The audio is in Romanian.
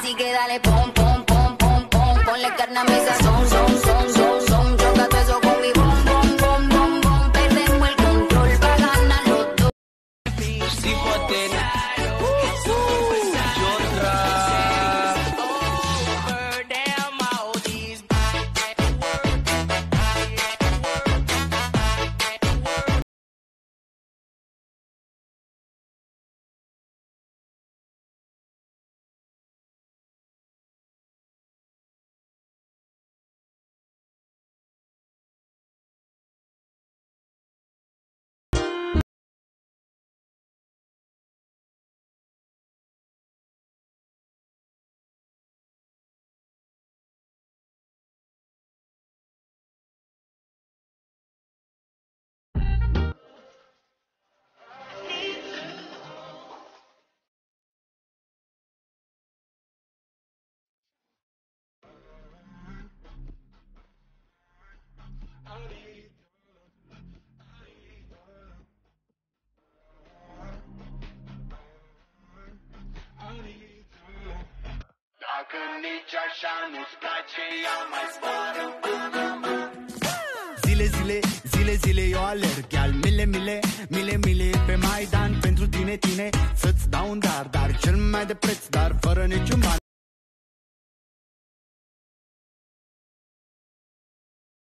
Así que dale pom, pom, pom, pom, pom. Ponle carne a mi sazón, son, son, son, son. Choca todo eso con mi bom, bom, bom, bom, bom. Perdemos el control pa' ganar los dos. Dacă nici așa nu-ți place, ia mai zboară până mă. Zile, eu alerg al mile pe Maidan pentru tine, să-ți dau un dar cel mai de preț, dar fără niciun ban.